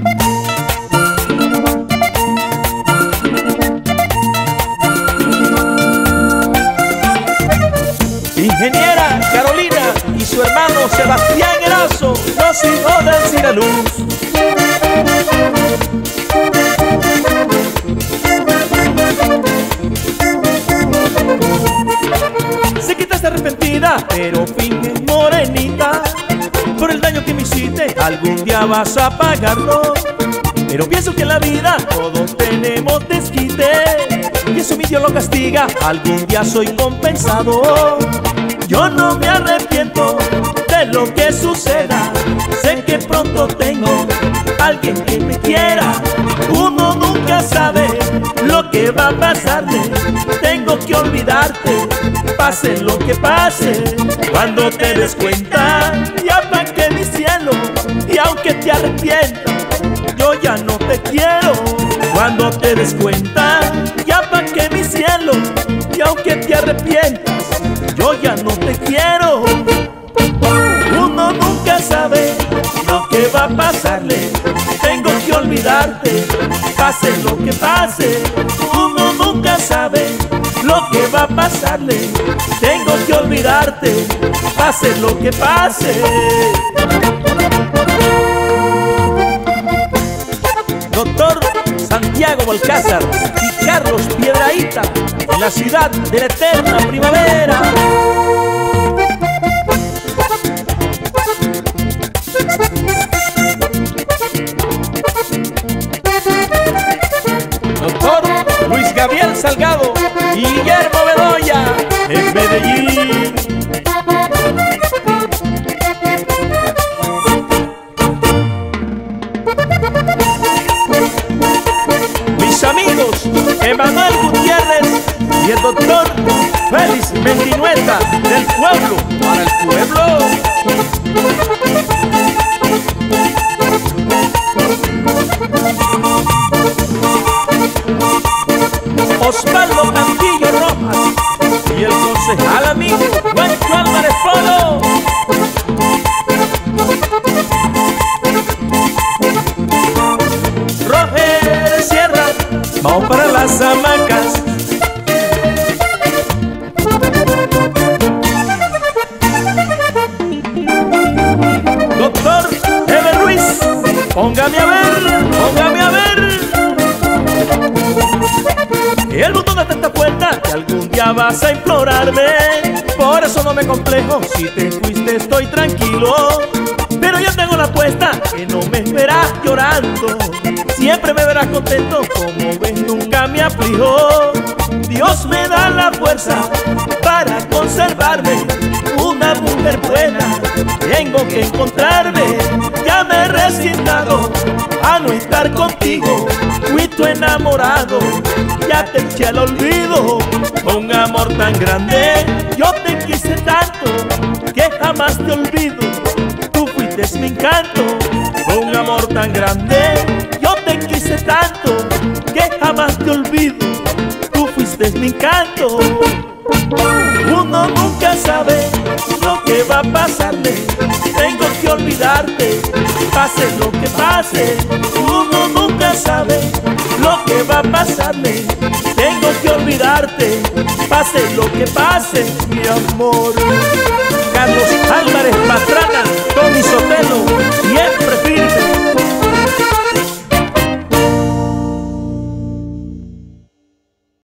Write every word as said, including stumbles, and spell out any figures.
Ingeniera Carolina y su hermano Sebastián Erazo, los hijos del Cireluz. Sé que estás arrepentida, pero finges morenita. Por el daño que me hiciste, algún día vas a pagarlo. Pero pienso que en la vida todos tenemos desquite, y eso mi Dios lo castiga, algún día soy compensado. Yo no me arrepiento de lo que suceda, sé que pronto tengo alguien que me quiera. Uno nunca sabe lo que va a pasarme, tengo que olvidarte, pase lo que pase. Cuando te des cuenta, ya pa' que mi cielo, y aunque te arrepientas, yo ya no te quiero. Cuando te des cuenta, ya pa' que mi cielo, y aunque te arrepientas, yo ya no te quiero. Uno nunca sabe lo que va a pasarle, tengo que olvidarte, pase lo que pase. Uno nunca sabe lo que va a pasarle, tengo que olvidarte, pase lo que pase. Doctor Santiago Balcázar y Carlos Piedrahíta, en la ciudad de la eterna primavera. Doctor Luis Gabriel Salgado y Guillermo Bedoya, en Medellín. Mis amigos Emanuel Gutiérrez y el doctor Félix Mendinueta, del pueblo para el pueblo. Osvaldo Cantillo Rojas y el concejal amigo Juancho Álvarez Polo. Roger Sierra, vamos para las hamacas. Doctor Eber Ruiz, póngame a ver, póngame a ver. El botón de tanta cuenta que algún día vas a implorarme, por eso no me complejo, si te fuiste estoy tranquilo. Pero yo tengo la apuesta que no me verás llorando, siempre me verás contento, como ves nunca me aflijo. Dios me da la fuerza para conservarme, una mujer buena tengo que encontrarme. Ya me he resignado a no estar contigo, fui tu enamorado, ya te eché al olvido. Con amor tan grande yo te quise tanto, que jamás te olvido, tú fuiste mi encanto. Con amor tan grande yo te quise tanto, que jamás te olvido, tú fuiste mi encanto. Uno nunca sabe lo que va a pasarle, tengo que olvidarte, pase lo que pase. Uno nunca sabe lo que va a pasarle, tengo que olvidarte, pase lo que pase, mi amor. Carlos Álvarez Pastrana, Tony Sotelo y